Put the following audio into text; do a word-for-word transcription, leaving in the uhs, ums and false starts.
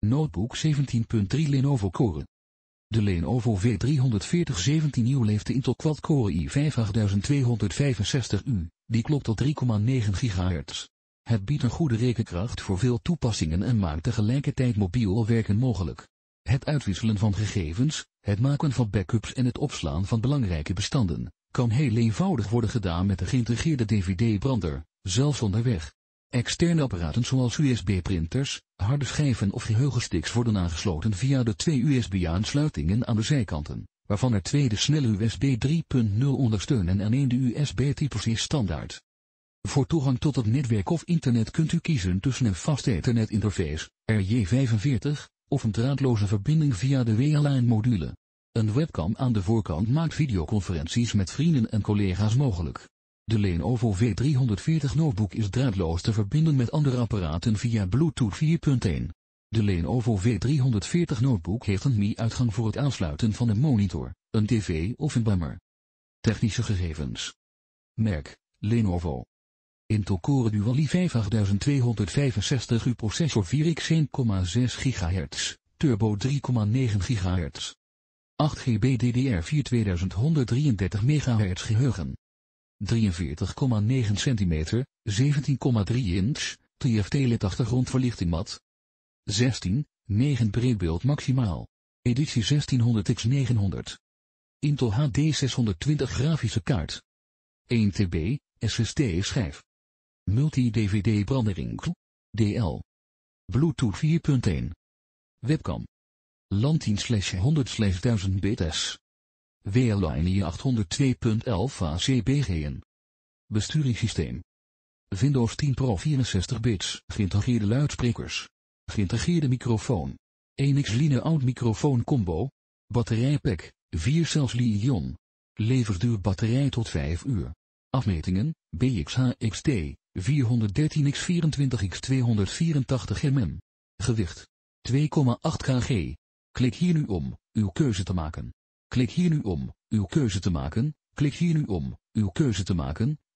Notebook zeventien punt drie Lenovo Core. De Lenovo V driehonderdveertig zeventien U leeft de Intel Quad-Core i vijf achttachtigzweehonderdvijfenzestig U, die klokt tot drie komma negen gigahertz. Het biedt een goede rekenkracht voor veel toepassingen en maakt tegelijkertijd mobiel werken mogelijk. Het uitwisselen van gegevens, het maken van backups en het opslaan van belangrijke bestanden, kan heel eenvoudig worden gedaan met de geïntegreerde D V D-brander, zelfs onderweg. Externe apparaten zoals U S B-printers, harde schijven of geheugensticks worden aangesloten via de twee U S B-aansluitingen aan de zijkanten, waarvan er twee de snelle U S B drie punt nul ondersteunen en één de U S B-Type-C standaard. Voor toegang tot het netwerk of internet kunt u kiezen tussen een vaste ethernet-interface, R J vijfenveertig, of een draadloze verbinding via de W L A N-module. Een webcam aan de voorkant maakt videoconferenties met vrienden en collega's mogelijk. De Lenovo V driehonderdveertig notebook is draadloos te verbinden met andere apparaten via Bluetooth vier punt één. De Lenovo V driehonderdveertig notebook heeft een M I-uitgang voor het aansluiten van een monitor, een tv of een beamer. Technische gegevens. Merk, Lenovo. Intel Core Dual i vijf achttachtigzweehonderdvijfenzestig U processor vier x één komma zes gigahertz, turbo drie komma negen gigahertz. acht gigabyte D D R vier tweeduizend honderddrieëndertig megahertz geheugen. drieënveertig komma negen centimeter, zeventien komma drie inch, T F T L E D achtergrondverlichting mat. zestien, negen breedbeeld maximaal. Editie zestienhonderd x negenhonderd. Intel H D zeshonderdtwintig grafische kaart. één T B, S S D schijf. Multi-D V D brandering, D L. Bluetooth vier punt één. Webcam. LAN tien slash honderd slash duizend bits. W L A N achthonderdtwee punt elf A C B G N. Besturingssysteem. Windows tien Pro vierenzestig bits, geïntegreerde luidsprekers. Geïntegreerde microfoon. één x Line-out microfoon combo. Batterijpack, vier cells Li-ion. Levensduur batterij tot vijf uur. Afmetingen, B X H X T, vierhonderddertien x vierentwintig x tweehonderdvierentachtig millimeter. Gewicht, twee komma acht kilogram. Klik hier nu om, uw keuze te maken. Klik hier nu om, uw keuze te maken. Klik hier nu om, uw keuze te maken.